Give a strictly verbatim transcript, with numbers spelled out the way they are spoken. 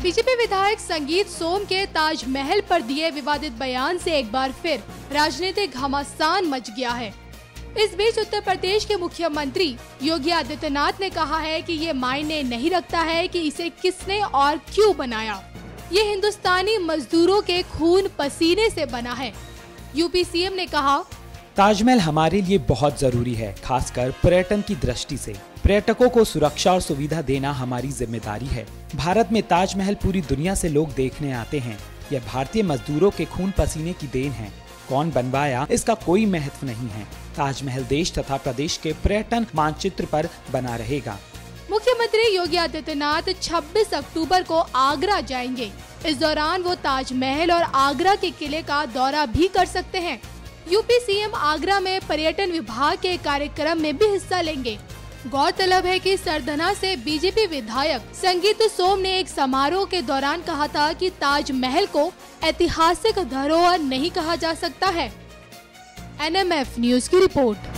BJP विधायक संगीत सोम के ताजमहल पर दिए विवादित बयान से एक बार फिर राजनीतिक घमासान मच गया है। इस बीच उत्तर प्रदेश के मुख्यमंत्री योगी आदित्यनाथ ने कहा है कि ये मायने नहीं रखता है कि इसे किसने और क्यों बनाया, ये हिंदुस्तानी मजदूरों के खून पसीने से बना है। यूपी सीएम ने कहा, ताजमहल हमारे लिए बहुत जरूरी है, खासकर पर्यटन की दृष्टि से। पर्यटकों को सुरक्षा और सुविधा देना हमारी जिम्मेदारी है। भारत में ताजमहल पूरी दुनिया से लोग देखने आते हैं। यह भारतीय मजदूरों के खून पसीने की देन है। कौन बनवाया इसका कोई महत्व नहीं है। ताजमहल देश तथा प्रदेश के पर्यटन मानचित्र पर बना रहेगा। मुख्यमंत्री योगी आदित्यनाथ छब्बीस अक्टूबर को आगरा जाएंगे। इस दौरान वो ताजमहल और आगरा के किले का दौरा भी कर सकते हैं। यूपी सीएम आगरा में पर्यटन विभाग के कार्यक्रम में भी हिस्सा लेंगे। गौरतलब है कि सरधना से बीजेपी विधायक संगीत सोम ने एक समारोह के दौरान कहा था कि ताजमहल को ऐतिहासिक धरोहर नहीं कहा जा सकता है। एन एम एफ न्यूज की रिपोर्ट।